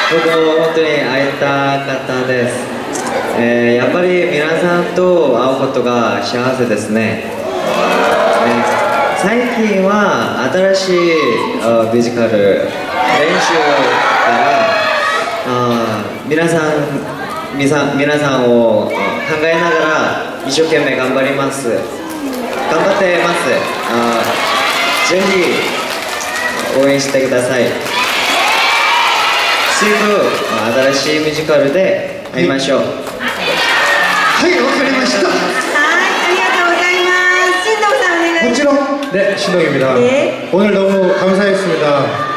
僕も本当に会いたかったです。やっぱり皆さんと会うことが幸せですね。最近は新しいミュージカル練習から皆さんを考えながら一生懸命頑張ります。頑張ってます。ぜひ応援してください。すぐ新しいミュージカルで会いましょう。 はい、わかりました。 はい、ありがとうございます。신동さんお願いします。 もちろん네 신동입니다. 오늘 너무 감사했습니다.